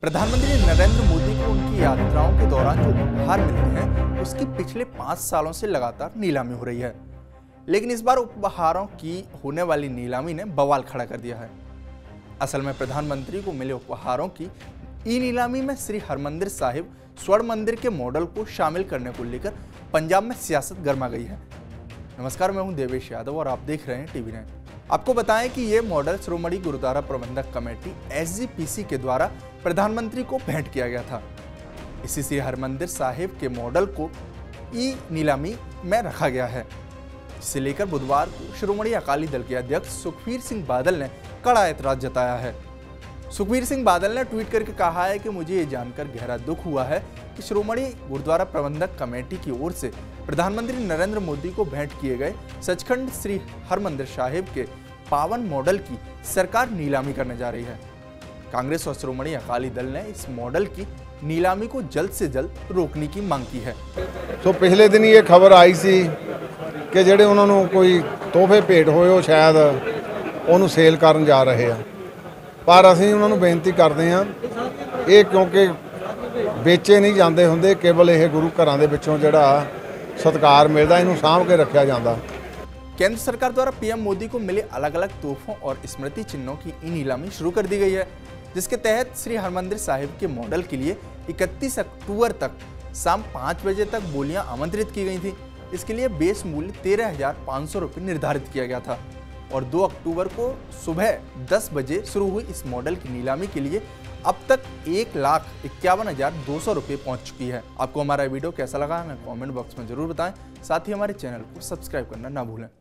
प्रधानमंत्री नरेंद्र मोदी को उनकी यात्राओं के दौरान जो उपहार मिलते हैं उसकी पिछले 5 सालों से लगातार नीलामी हो रही है। लेकिन इस बार उपहारों की होने वाली नीलामी ने बवाल खड़ा कर दिया है। असल में प्रधानमंत्री को मिले उपहारों की ई नीलामी में श्री हरमंदिर साहिब स्वर्ण मंदिर के मॉडल को शामिल करने को लेकर पंजाब में सियासत गर्मा गई है। नमस्कार, मैं हूं देवेश यादव और आप देख रहे हैं टीवी9। आपको बताएं कि ये मॉडल श्रोमणी गुरुद्वारा प्रबंधक कमेटी SGPC के द्वारा प्रधानमंत्री को भेंट किया गया था। इसी श्री हरमंदिर साहिब के मॉडल को ई नीलामी में रखा गया है, जिसे लेकर बुधवार को श्रोमणी अकाली दल के अध्यक्ष सुखबीर सिंह बादल ने कड़ा ऐतराज जताया है। सुखबीर सिंह बादल ने ट्वीट करके कहा है कि मुझे ये जानकर गहरा दुख हुआ है कि श्रोमणी गुरुद्वारा प्रबंधक कमेटी की ओर से प्रधानमंत्री नरेंद्र मोदी को भेंट किए गए सचखंड श्री हरमंदिर साहिब के पावन मॉडल की सरकार नीलामी करने जा रही है। कांग्रेस और श्रोमणी अकाली दल ने इस मॉडल की नीलामी को जल्द से जल्द रोकने की मांग की है। तो पिछले दिन ये खबर आई सी कि ਜਿਹੜੇ ਉਹਨਾਂ ਨੂੰ ਕੋਈ ਤੋਹਫੇ ਭੇਟ ਹੋਏ ਉਹ ਸ਼ਾਇਦ ਉਹਨੂੰ ਸੇਲ ਕਰਨ ਜਾ ਰਹੇ ਆ, ਪਰ ਅਸੀਂ ਉਹਨਾਂ ਨੂੰ ਬੇਨਤੀ ਕਰਦੇ ਹਾਂ ਇਹ ਕਿਉਂਕਿ ਵੇਚੇ ਨਹੀਂ ਜਾਂਦੇ ਹੁੰਦੇ, ਕੇਵਲ ਇਹ ਗੁਰੂ ਘਰਾਂ ਦੇ ਵਿੱਚੋਂ ਜਿਹੜਾ सत्कार मिलता इन्हू साँभ के रखा जाता। केंद्र सरकार द्वारा PM मोदी को मिले अलग अलग तोहफों और स्मृति चिन्हों की ई नीलामी शुरू कर दी गई है, जिसके तहत श्री हरमंदिर साहिब के मॉडल के लिए 31 अक्टूबर तक शाम 5 बजे तक बोलियां आमंत्रित की गई थी। इसके लिए बेस मूल्य 13,500 रुपये निर्धारित किया गया था और 2 अक्टूबर को सुबह 10 बजे शुरू हुई इस मॉडल की नीलामी के लिए अब तक 1,51,200 रुपये पहुंच चुकी है। आपको हमारा वीडियो कैसा लगा हमें कमेंट बॉक्स में जरूर बताएं। साथ ही हमारे चैनल को सब्सक्राइब करना ना भूलें।